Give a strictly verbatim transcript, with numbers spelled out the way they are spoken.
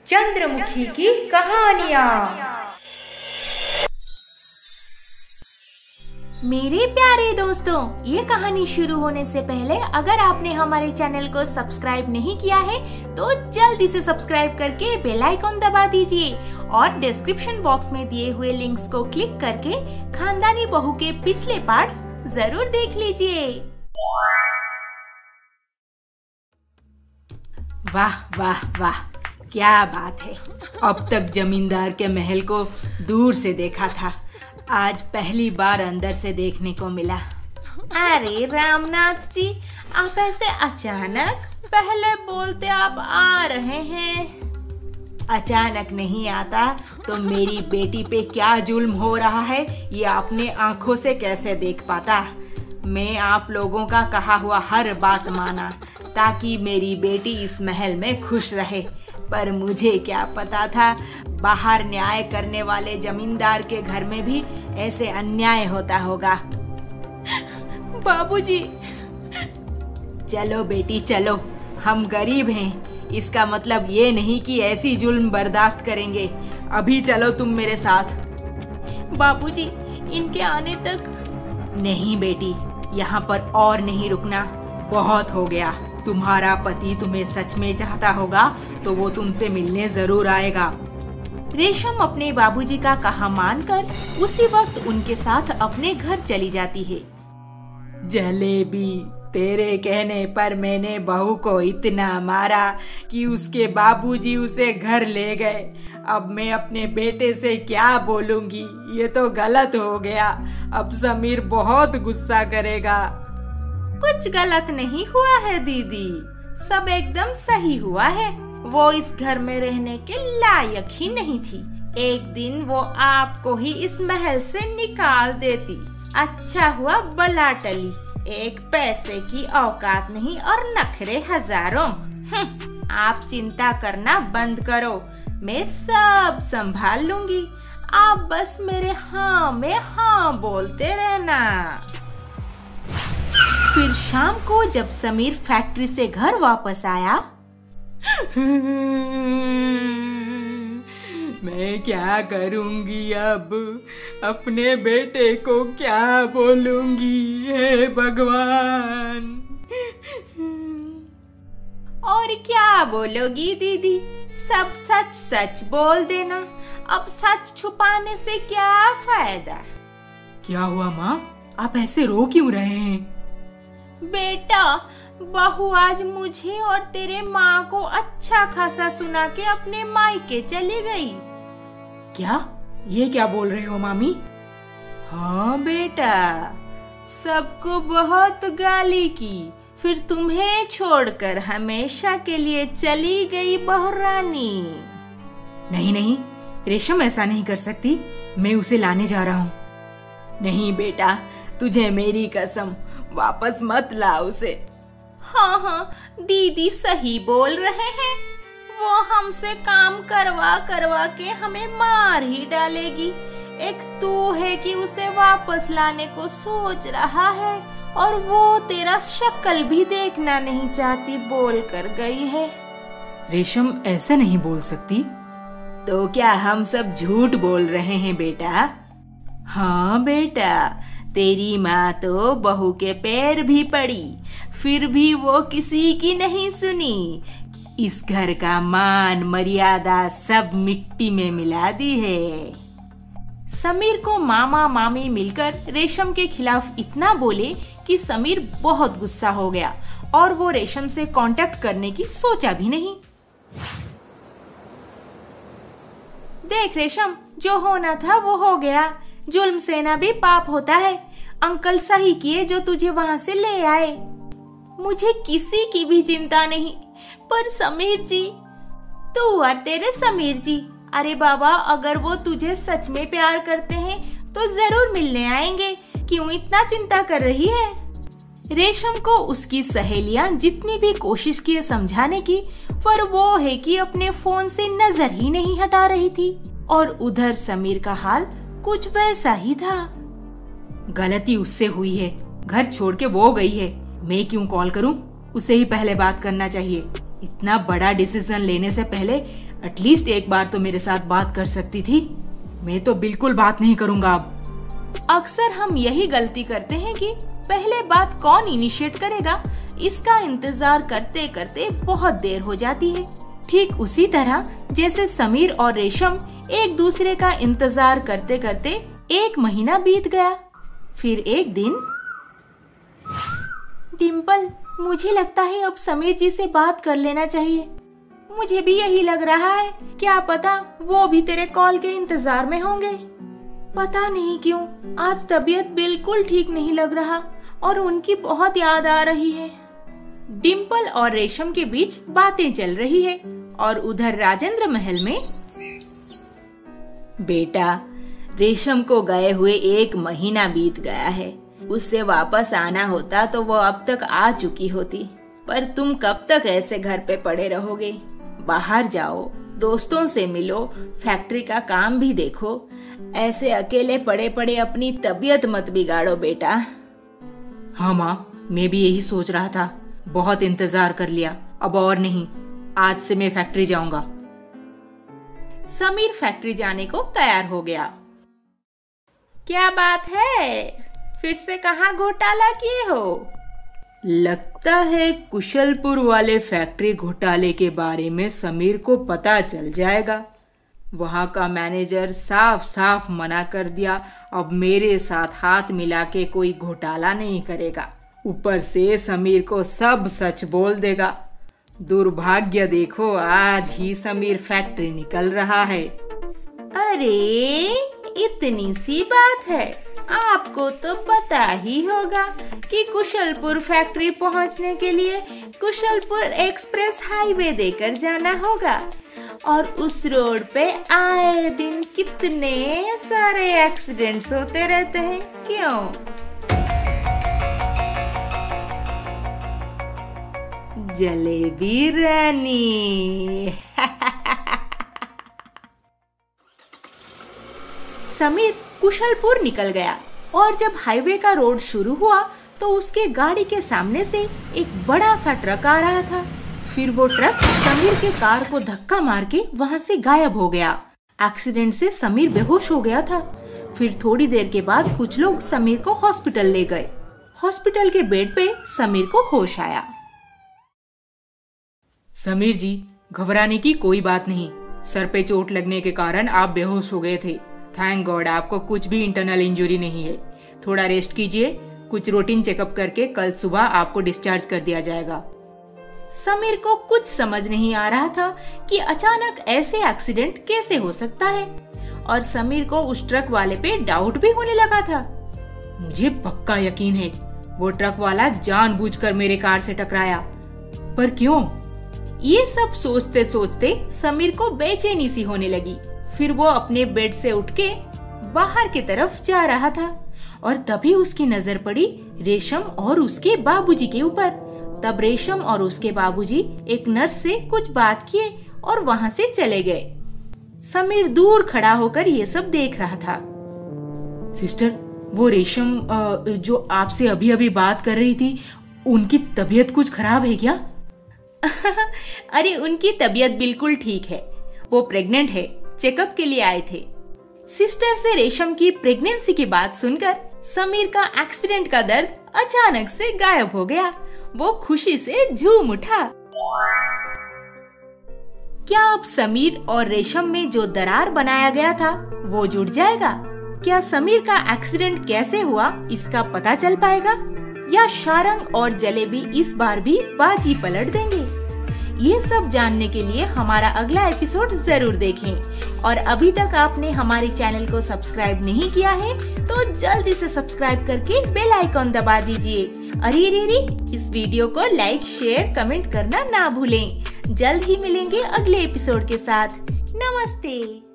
चंद्रमुखी की कहानियाँ। मेरे प्यारे दोस्तों, ये कहानी शुरू होने से पहले अगर आपने हमारे चैनल को सब्सक्राइब नहीं किया है तो जल्दी से सब्सक्राइब करके बेल आइकॉन दबा dीजिए और डिस्क्रिप्शन बॉक्स में दिए हुए लिंक्स को क्लिक करके खानदानी बहू के पिछले पार्ट्स जरूर देख लीजिए। वाह वाह वाह, क्या बात है। अब तक जमींदार के महल को दूर से देखा था, आज पहली बार अंदर से देखने को मिला। अरे रामनाथ जी, आप ऐसे अचानक? पहले बोलते आप आ रहे हैं। अचानक नहीं आता तो मेरी बेटी पे क्या जुल्म हो रहा है ये अपने आंखों से कैसे देख पाता। मैं आप लोगों का कहा हुआ हर बात माना ताकि मेरी बेटी इस महल में खुश रहे, पर मुझे क्या पता था बाहर न्याय करने वाले जमींदार के घर में भी ऐसे अन्याय होता होगा। बाबूजी। चलो बेटी चलो, हम गरीब हैं, इसका मतलब ये नहीं कि ऐसी जुल्म बर्दाश्त करेंगे। अभी चलो तुम मेरे साथ। बाबूजी, इनके आने तक? नहीं बेटी, यहाँ पर और नहीं रुकना, बहुत हो गया। तुम्हारा पति तुम्हें सच में चाहता होगा तो वो तुमसे मिलने जरूर आएगा। रेशम अपने बाबूजी का कहा मानकर उसी वक्त उनके साथ अपने घर चली जाती है। जलेबी, तेरे कहने पर मैंने बहू को इतना मारा कि उसके बाबूजी उसे घर ले गए। अब मैं अपने बेटे से क्या बोलूंगी, ये तो गलत हो गया। अब समीर बहुत गुस्सा करेगा। कुछ गलत नहीं हुआ है दीदी, सब एकदम सही हुआ है। वो इस घर में रहने के लायक ही नहीं थी। एक दिन वो आपको ही इस महल से निकाल देती। अच्छा हुआ बला टली, एक पैसे की औकात नहीं और नखरे हजारों। आप चिंता करना बंद करो, मैं सब संभाल लूंगी। आप बस मेरे हाँ में हाँ बोलते रहना। फिर शाम को जब समीर फैक्ट्री से घर वापस आया, मैं क्या करूंगी अब, अपने बेटे को क्या बोलूंगी, हे भगवान। और क्या बोलोगी दीदी, सब सच सच बोल देना। अब सच छुपाने से क्या फायदा। क्या हुआ माँ, आप ऐसे रो क्यों रहे हैं? बेटा, बहू आज मुझे और तेरे माँ को अच्छा खासा सुना के अपने मायके चली गई। क्या? ये क्या बोल रहे हो मामी? हाँ बेटा, सबको बहुत गाली की, फिर तुम्हें छोड़कर हमेशा के लिए चली गई बहुरानी। नहीं नहीं, रेशम ऐसा नहीं कर सकती, मैं उसे लाने जा रहा हूँ। नहीं बेटा, तुझे मेरी कसम, वापस मत ला उसे। हाँ हाँ, दीदी सही बोल रहे हैं। वो हमसे काम करवा करवा के हमें मार ही डालेगी। एक तू है कि उसे वापस लाने को सोच रहा है और वो तेरा शक्ल भी देखना नहीं चाहती बोल कर गई है। रेशम ऐसे नहीं बोल सकती। तो क्या हम सब झूठ बोल रहे हैं बेटा? हाँ बेटा, तेरी माँ तो बहू के पैर भी पड़ी, फिर भी वो किसी की नहीं सुनी। इस घर का मान मर्यादा सब मिट्टी में मिला दी है। समीर को मामा मामी मिलकर रेशम के खिलाफ इतना बोले कि समीर बहुत गुस्सा हो गया और वो रेशम से कांटेक्ट करने की सोचा भी नहीं। देख रेशम, जो होना था वो हो गया। जुल्म सहना भी पाप होता है। अंकल सही किए जो तुझे वहाँ से ले आए। मुझे किसी की भी चिंता नहीं, पर समीर जी, तू और तेरे समीर जी, अरे बाबा, अगर वो तुझे सच में प्यार करते हैं तो जरूर मिलने आएंगे। क्यों इतना चिंता कर रही है? रेशम को उसकी सहेलियां जितनी भी कोशिश की समझाने की, पर वो है कि अपने फोन से नजर ही नहीं हटा रही थी। और उधर समीर का हाल कुछ वैसा ही था। गलती उससे हुई है, घर छोड़ के वो गई है, मैं क्यों कॉल करूं? उसे ही पहले बात करना चाहिए। इतना बड़ा डिसीजन लेने से पहले एटलीस्ट एक बार तो मेरे साथ बात कर सकती थी। मैं तो बिल्कुल बात नहीं करूंगा अब। अक्सर हम यही गलती करते हैं कि पहले बात कौन इनिशिएट करेगा, इसका इंतजार करते करते बहुत देर हो जाती है। ठीक उसी तरह जैसे समीर और रेशम एक दूसरे का इंतजार करते करते एक महीना बीत गया। फिर एक दिन, डिम्पल, मुझे लगता है अब समीर जी से बात कर लेना चाहिए। मुझे भी यही लग रहा है, क्या पता वो भी तेरे कॉल के इंतजार में होंगे। पता नहीं क्यों आज तबीयत बिल्कुल ठीक नहीं लग रहा और उनकी बहुत याद आ रही है। डिम्पल और रेशम के बीच बातें चल रही है और उधर राजेंद्र महल में, बेटा, रेशम को गए हुए एक महीना बीत गया है। उससे वापस आना होता तो वो अब तक आ चुकी होती, पर तुम कब तक ऐसे घर पे पड़े रहोगे? बाहर जाओ, दोस्तों से मिलो, फैक्ट्री का काम भी देखो। ऐसे अकेले पड़े पड़े अपनी तबीयत मत बिगाड़ो बेटा। हाँ माँ, मैं भी यही सोच रहा था। बहुत इंतजार कर लिया, अब और नहीं। आज से मैं फैक्ट्री जाऊंगा। समीर फैक्ट्री जाने को तैयार हो गया। क्या बात है, फिर से कहाँ घोटाला किए हो? लगता है कुशलपुर वाले फैक्ट्री घोटाले के बारे में समीर को पता चल जाएगा। वहाँ का मैनेजर साफ साफ मना कर दिया, अब मेरे साथ हाथ मिला के कोई घोटाला नहीं करेगा। ऊपर से समीर को सब सच बोल देगा। दुर्भाग्य देखो, आज ही समीर फैक्ट्री निकल रहा है। अरे इतनी सी बात है, आपको तो पता ही होगा कि कुशलपुर फैक्ट्री पहुंचने के लिए कुशलपुर एक्सप्रेस हाईवे देकर जाना होगा और उस रोड पे आए दिन कितने सारे एक्सीडेंट्स होते रहते हैं। क्यों? जलेबी रानी। समीर कुशलपुर निकल गया और जब हाईवे का रोड शुरू हुआ तो उसके गाड़ी के सामने से एक बड़ा सा ट्रक आ रहा था। फिर वो ट्रक समीर के कार को धक्का मार के वहाँ से गायब हो गया। एक्सीडेंट से समीर बेहोश हो गया था। फिर थोड़ी देर के बाद कुछ लोग समीर को हॉस्पिटल ले गए। हॉस्पिटल के बेड पे समीर को होश आया। समीर जी, घबराने की कोई बात नहीं। सर पे चोट लगने के कारण आप बेहोश हो गए थे। थैंक गॉड आपको कुछ भी इंटरनल इंजरी नहीं है। थोड़ा रेस्ट कीजिए, कुछ रूटीन चेकअप करके कल सुबह आपको डिस्चार्ज कर दिया जाएगा। समीर को कुछ समझ नहीं आ रहा था कि अचानक ऐसे एक्सीडेंट कैसे हो सकता है और समीर को उस ट्रक वाले पे डाउट भी होने लगा था। मुझे पक्का यकीन है वो ट्रक वाला जानबूझकर मेरे कार से टकराया, पर क्यों? ये सब सोचते सोचते समीर को बेचैनी सी होने लगी। फिर वो अपने बेड से उठ के बाहर की तरफ जा रहा था और तभी उसकी नजर पड़ी रेशम और उसके बाबूजी के ऊपर। तब रेशम और उसके बाबूजी एक नर्स से कुछ बात किए और वहाँ से चले गए। समीर दूर खड़ा होकर ये सब देख रहा था। सिस्टर, वो रेशम जो आपसे अभी अभी बात कर रही थी, उनकी तबीयत कुछ खराब है क्या? अरे उनकी तबीयत बिल्कुल ठीक है, वो प्रेग्नेंट है, चेकअप के लिए आए थे। सिस्टर से रेशम की प्रेगनेंसी की बात सुनकर समीर का एक्सीडेंट का दर्द अचानक से गायब हो गया। वो खुशी से झूम उठा। क्या अब समीर और रेशम में जो दरार बनाया गया था वो जुड़ जाएगा? क्या समीर का एक्सीडेंट कैसे हुआ इसका पता चल पाएगा या शारंग और जलेबी इस बार भी बाजी पलट देंगे? ये सब जानने के लिए हमारा अगला एपिसोड जरूर देखें और अभी तक आपने हमारे चैनल को सब्सक्राइब नहीं किया है तो जल्दी से सब्सक्राइब करके बेल आइकॉन दबा दीजिए। अरे अरे अरे, इस वीडियो को लाइक, शेयर, कमेंट करना ना भूलें। जल्द ही मिलेंगे अगले एपिसोड के साथ। नमस्ते।